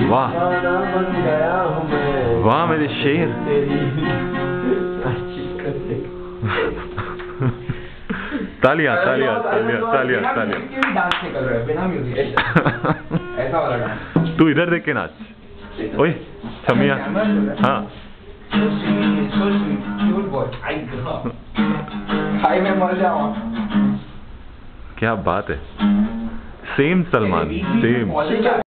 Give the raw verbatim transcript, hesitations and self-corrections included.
वाह वाह मेरे शेर। तालियां तालियां तालियां तालियां तालियां। ऐसा वाला डांस। तू इधर देख के नाच। ओए छमिया। हाँ भाई मैं मर जाऊँ। क्या बात है। Same Salman same.